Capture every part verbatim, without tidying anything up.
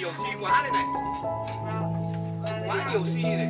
nhiều xi quá đây này. Quá nhiều xi này.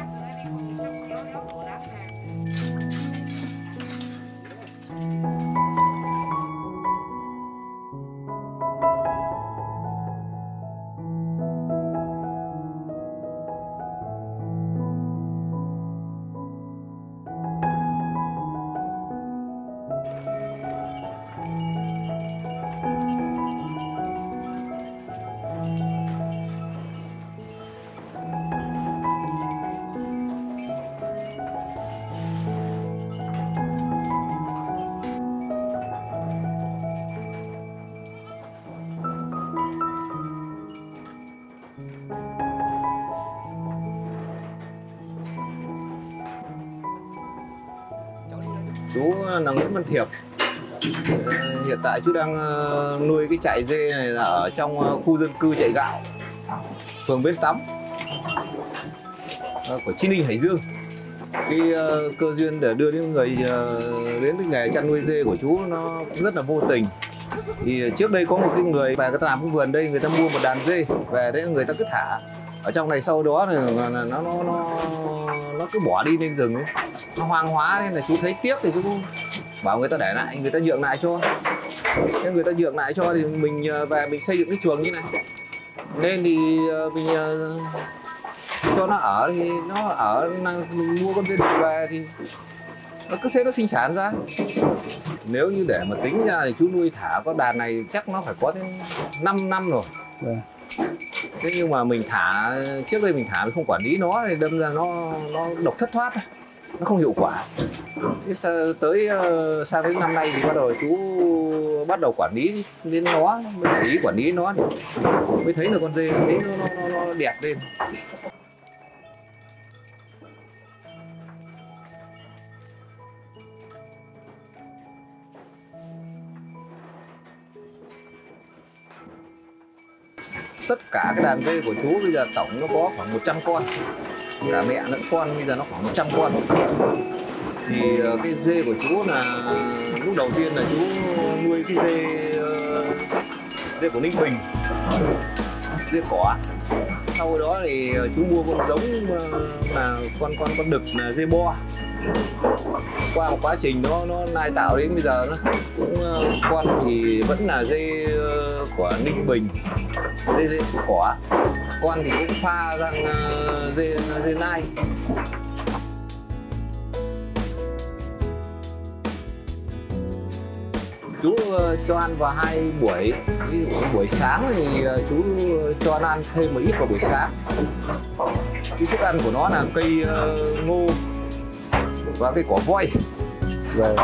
Chú là Nguyễn Văn Thiệp. Hiện tại chú đang nuôi cái trại dê này là ở trong khu dân cư Trại Gạo, phường Bến Tắm của Chí Ninh, Hải Dương. Cái cơ duyên để đưa đến người đến cái nghề chăn nuôi dê của chú nó rất là vô tình. Thì trước đây có một cái người về người ta làm cái vườn đây, người ta mua một đàn dê về đấy, người ta cứ thả ở trong này, sau đó thì nó nó nó nó cứ bỏ đi lên rừng ấy, nó hoang hóa nên là chú thấy tiếc thì chú bảo người ta để lại, người ta nhượng lại cho. Thế người ta nhượng lại cho thì mình về mình xây dựng cái chuồng như này nên thì mình cho nó ở, thì nó ở mình mua con dê về thì nó cứ thế nó sinh sản ra. Nếu như để mà tính ra thì chú nuôi thả con đàn này chắc nó phải có đến năm năm rồi. Yeah. Thế nhưng mà mình thả, trước đây mình thả mình không quản lý nó thì đâm ra nó nó độc thất thoát, nó không hiệu quả. Thế tới sang đến năm nay thì bắt đầu chú bắt đầu quản lý đến nó, mới để ý quản lý nó thì mới thấy là con dê thấy nó, nó, nó, nó đẹp lên. Tất cả cái đàn dê của chú bây giờ tổng nó có khoảng một trăm con, cả mẹ lẫn con bây giờ nó khoảng một trăm con. Thì cái dê của chú là lúc đầu tiên là chú nuôi cái dê dê của Ninh Bình, dê cỏ. Sau đó thì chú mua con giống là con con con đực là dê bo. Qua một quá trình nó nó nai tạo đến bây giờ nó cũng con thì vẫn là dê của Ninh Bình, dê dê cỏ, con thì cũng pha sang dê dê nai. Chú cho ăn vào hai buổi, buổi sáng thì chú cho nó ăn thêm một ít vào buổi sáng. Cái thức ăn của nó là cây ngô và cây cỏ voi. Rồi.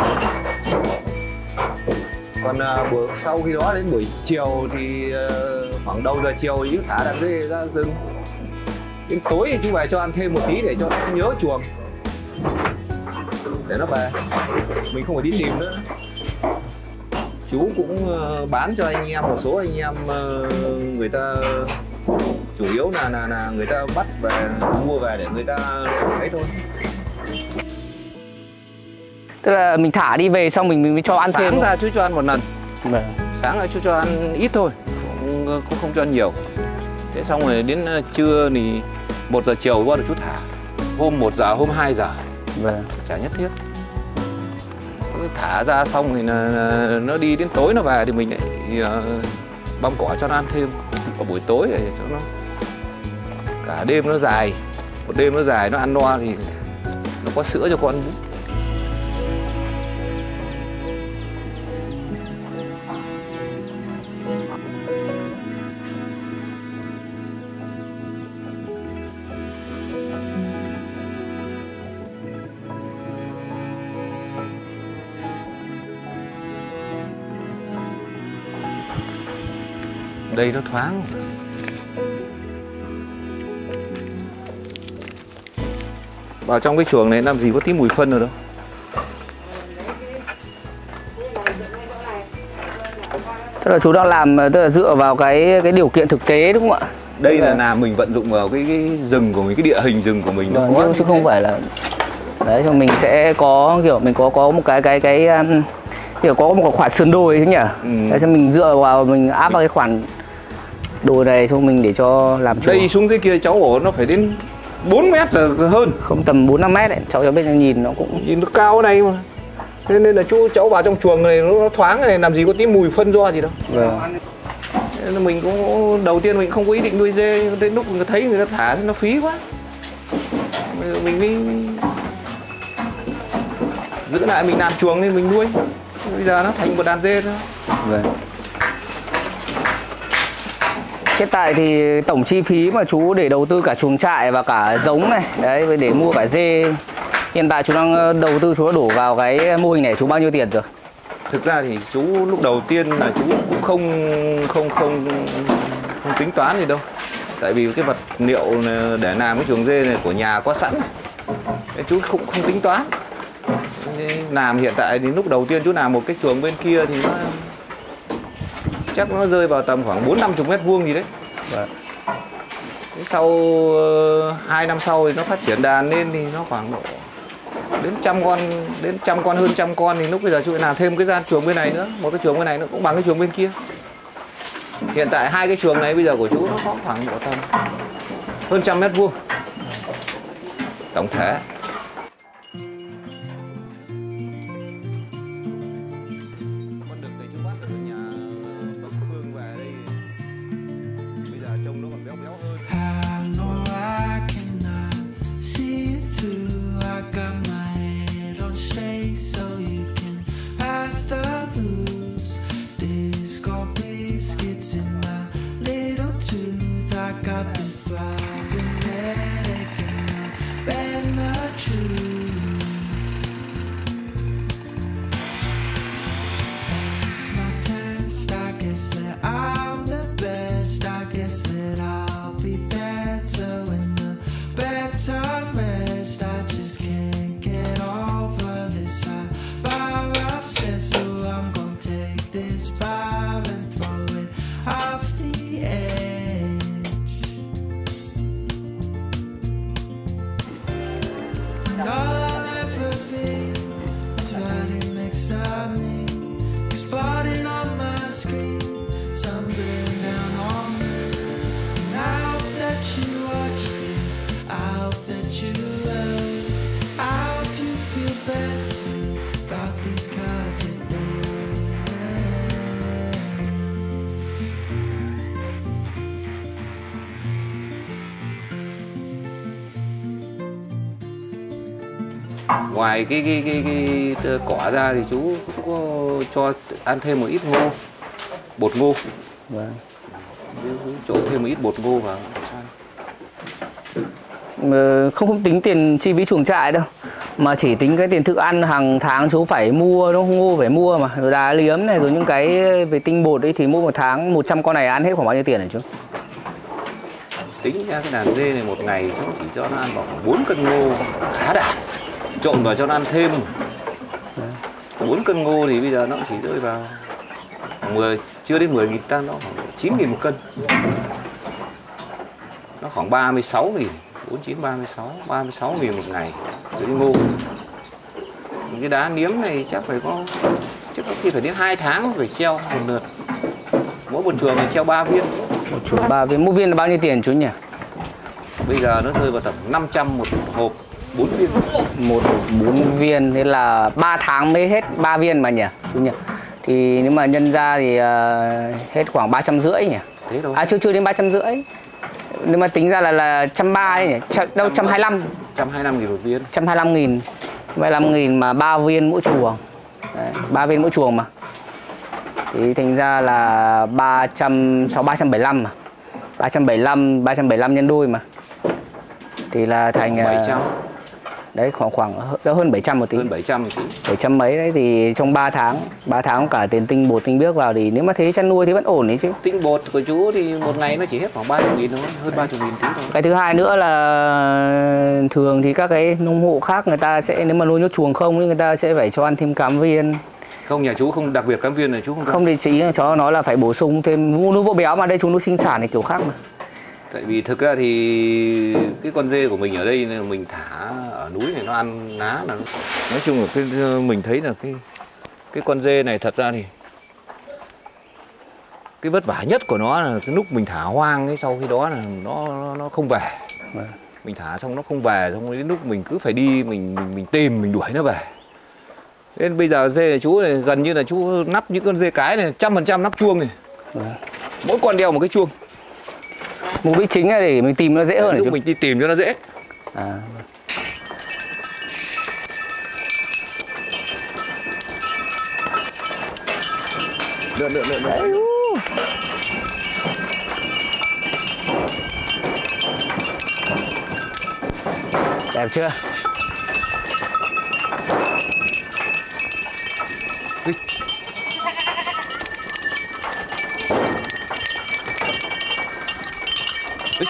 Còn uh, buổi sau khi đó đến buổi chiều thì uh, khoảng đầu giờ chiều thì chú thả đàn dê ra rừng. Đến tối thì chú về cho ăn thêm một tí để cho nó nhớ chuồng, để nó về, mình không phải đi tìm nữa. Chú cũng uh, bán cho anh em, một số anh em uh, người ta chủ yếu là, là là người ta bắt về mua về để người ta thấy thôi. Tức là mình thả đi về xong mình mình mới cho ăn sáng thêm. Sáng ra chú cho ăn một lần. Vâng. Sáng ra chú cho ăn ít thôi, cũng, cũng không cho ăn nhiều. Thế xong rồi đến trưa thì một giờ chiều bắt đầu chú thả. Hôm một giờ, hôm hai giờ. Vâng. Chả nhất thiết. Thả ra xong thì là, nó đi đến tối nó về thì mình lại uh, băm cỏ cho nó ăn thêm vào buổi tối để cho nó cả đêm nó dài, một đêm nó dài nó ăn no thì nó có sữa cho con bú. Đây nó thoáng. Vào trong cái chuồng này làm gì có tí mùi phân rồi đâu. Tức là chú đang làm tức là dựa vào cái cái điều kiện thực tế đúng không ạ? Đây là là mình vận dụng vào cái, cái rừng của mình, cái địa hình rừng của mình. Nó chứ, chứ không phải là đấy, cho mình sẽ có kiểu mình có có một cái cái cái um, kiểu có một khoản sườn đồi thế nhỉ? Ừ. Để cho mình dựa vào mình áp vào cái khoản Đồ này cho mình để cho làm chuồng. Đây xuống dưới kia cháu bảo nó phải đến bốn mét giờ hơn. Không, tầm bốn năm mét đấy, cháu cháu bên nhìn nó cũng nhìn nó cao này mà. Thế nên là chú cháu vào trong chuồng này nó thoáng này, làm gì có tí mùi phân do gì đâu. Vâng. Nên mình cũng đầu tiên mình không có ý định nuôi dê, đến lúc người thấy người ta thả thì nó phí quá. Mình mới giữ lại, mình làm chuồng nên mình nuôi. Bây giờ nó thành một đàn dê thôi. Vâng. Hiện tại thì tổng chi phí mà chú để đầu tư cả chuồng trại và cả giống này, đấy, để mua cả dê, hiện tại chú đang đầu tư, chú đã đổ vào cái mô hình này chú bao nhiêu tiền rồi? Thực ra thì chú lúc đầu tiên là chú cũng không không không không tính toán gì đâu. Tại vì cái vật liệu để làm cái chuồng dê này của nhà có sẵn, nên chú không không tính toán. Làm hiện tại thì lúc đầu tiên chú làm một cái chuồng bên kia thì nó chắc nó rơi vào tầm khoảng bốn năm chục mét vuông gì đấy. Vâng. Sau hai năm sau thì nó phát triển đàn lên thì nó khoảng độ đến trăm con, đến trăm con, hơn trăm con, thì lúc bây giờ chú làm thêm cái gian chuồng bên này nữa, một cái chuồng bên này nó cũng bằng cái chuồng bên kia. Hiện tại hai cái chuồng này bây giờ của chú nó có khoảng độ tầm hơn trăm mét vuông tổng thể. Con đực này chú bắt ở nhà Bắc Phương về đây, bây giờ trông nó còn béo béo hơn. So you can pass the blues. Disco biscuits in my little tooth. I got this throbbing headache and I bet the truth. It's my test. I guess that I'm the best. I guess that I'll be better when the better rest. I just can't get over this bar of sense, so I'm gonna take this bar and throw it off the edge. And all I'll ever be is riding next to me, exploding on my screen, sunburn down on me. And I hope that you watch this, I hope that you will, I hope you feel better about these cards today. Ngoài cái cái cái, cái, cái cỏ ra thì chú, chú có cho ăn thêm một ít ngô, bột ngô. Vâng. Trộn thêm một ít bột ngô vào. Không không tính tiền chi phí chuồng trại đâu, mà chỉ tính cái tiền thức ăn hàng tháng chú phải mua, nó ngô phải mua mà, rồi đá liếm này, rồi những cái về tinh bột ấy thì mua một tháng một trăm con này ăn hết khoảng bao nhiêu tiền hả chú? Tính ra cái đàn dê này một ngày chú chỉ cho nó ăn khoảng bốn cân ngô khá đã, trộn vào cho nó ăn thêm bốn cân ngô thì bây giờ nó chỉ rơi vào mười, chưa đến mười nghìn tan, nó khoảng chín nghìn một cân, nó khoảng ba mươi sáu nghìn, bốn chín ba mươi sáu, ba mươi sáu nghìn một ngày cái ngô. Cái đá niếm này chắc phải có, chắc có khi phải đến hai tháng phải treo một lượt, mỗi một chuồng thì treo ba viên. Một chuồng ba viên, mỗi viên là bao nhiêu tiền chú nhỉ? Bây giờ nó rơi vào tầm năm trăm một hộp, bốn viên. Một hộp bốn viên, thế là ba tháng mới hết ba viên mà nhỉ chú nhỉ? Thì nếu mà nhân ra thì uh, hết khoảng ba trăm rưỡi nhỉ? Thế thôi. À chưa chưa đến ba trăm rưỡi. Nếu mà tính ra là là trăm ba ấy nhỉ? Ch đâu trăm hai lăm. Trăm hai lăm nghìn một viên. Trăm hai lăm nghìn, hai lăm nghìn mà ba viên mỗi chuồng. Đấy, ba viên mỗi chuồng mà. Thì thành ra là ba trăm sáu, ba trăm bảy mươi lăm mà. Ba trăm bảy mươi lăm, ba trăm bảy mươi lăm nhân đôi mà. Thì là thành bảy trăm. Đấy khoảng khoảng hơn bảy trăm một tí. Hơn bảy trăm một tí. bảy trăm mấy đấy, thì trong ba tháng, ba tháng cả tiền tinh bột tinh biếc vào thì nếu mà thế chăn nuôi thì vẫn ổn đấy chứ. Tinh bột của chú thì một ngày nó chỉ hết khoảng ba mươi nghìn thôi, hơn ba mươi nghìn tí thôi. Cái thứ hai nữa là thường thì các cái nông hộ khác người ta sẽ, nếu mà nuôi nhốt chuồng không thì người ta sẽ phải cho ăn thêm cám viên. Không, nhà chú không, đặc biệt cám viên này chú không Không thì chỉ cháu nói là phải bổ sung thêm nuôi vỗ béo, mà đây chúng nuôi sinh sản này kiểu khác mà. Tại vì thực ra thì cái con dê của mình ở đây này, mình thả ở núi này nó ăn lá là nó... Nói chung là cái, mình thấy là cái cái con dê này thật ra thì cái vất vả nhất của nó là cái lúc mình thả hoang ấy, sau khi đó là nó nó, nó không về. Vâng. Mình thả xong nó không về, xong đến lúc mình cứ phải đi mình mình, mình tìm mình đuổi nó về. Nên bây giờ dê chú này gần như là chú nắp những con dê cái này trăm phần trăm nắp chuông này. Vâng. Mỗi con đeo một cái chuông. Mục đích chính là để mình tìm nó dễ hơn. Lúc chú. mình đi tìm cho nó dễ. À. Lượn lượn lượn lượn. Đẹp chưa? Ui. Ui.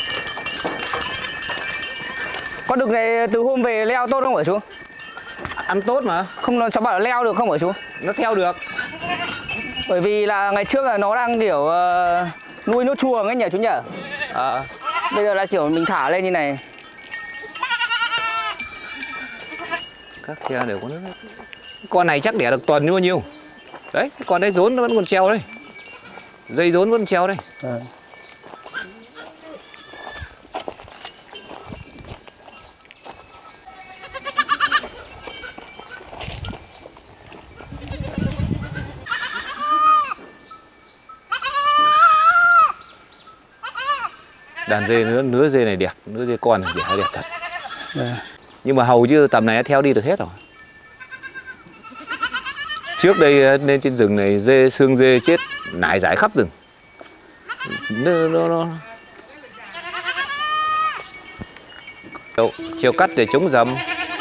Con đực này từ hôm về leo tốt không hả chú? Ăn tốt mà. Không, nó cháu bảo là leo được không hả chú? Nó theo được. Bởi vì là ngày trước là nó đang kiểu uh, nuôi nốt chuồng ấy nhỉ chú nhỉ? À. Bây giờ là kiểu mình thả lên như này. Các theo đều có nước. Con này chắc đẻ được tuần như bao nhiêu. Đấy, con đấy rốn nó vẫn còn treo đây. Dây rốn vẫn treo đây. À. Đàn dê nữa, nứa dê này đẹp, nứa dê con này đẻ đẹp thật. À. Nhưng mà hầu như tầm này nó theo đi được hết rồi. Trước đây lên trên rừng này dê xương dê chết nải rải khắp rừng. Nó nó nó chiều, chiều cắt để chống rầm.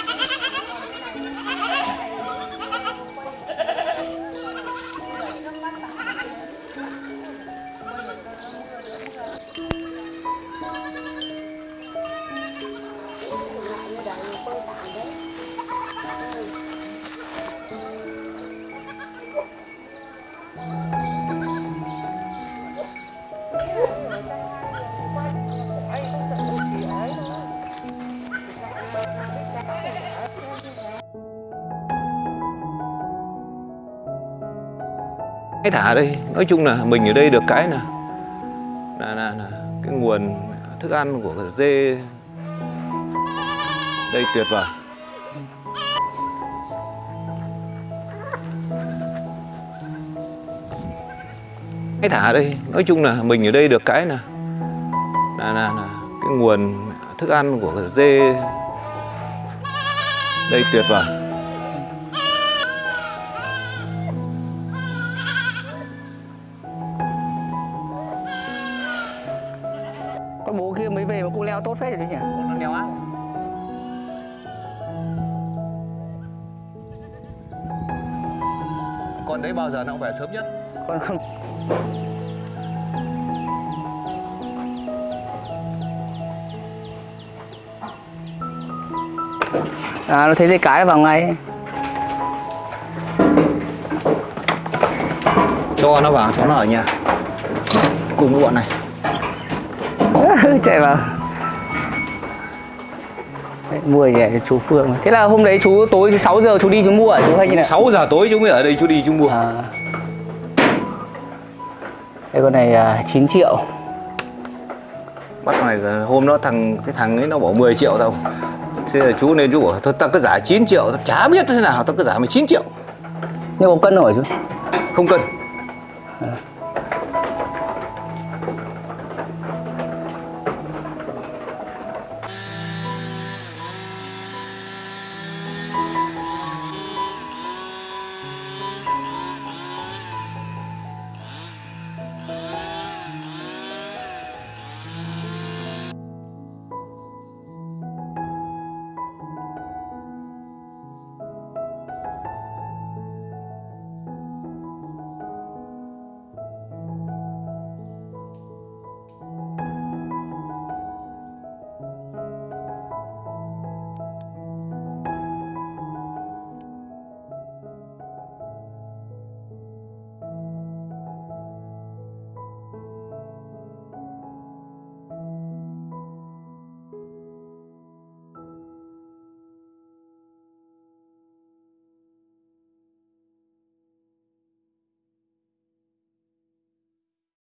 Cái thả đây, nói chung là mình ở đây được cái là là, là, là cái nguồn thức ăn của dê đây tuyệt vời. Cái thả đây, nói chung là mình ở đây được cái là là, là, là cái nguồn thức ăn của dê đây tuyệt vời. Con bố kia mới về mà cũng leo tốt phết rồi thế nhỉ? Nó đeo áo. Con đấy bao giờ nó cũng về sớm nhất. Con không. À, nó thấy dây cái vào ngay. Cho nó vào, cho nó ở nhà cùng với bọn này. Chạy vào. Đấy, mua rẻ cho chú Phương. Thế là hôm đấy chú tối sáu giờ chú đi chú mua hả chú hay như nào? sáu giờ tối chú mới ở đây chú đi chú mua. À. Đây con này uh, chín triệu. Bắt con này hôm đó thằng cái thằng ấy nó bỏ mười triệu đâu. Thế là chú nên chú bảo thôi tao cứ giả chín triệu, tao chả biết thế nào, tao cứ giả mười chín triệu. Nhưng có cân rồi chú? Không cân. À.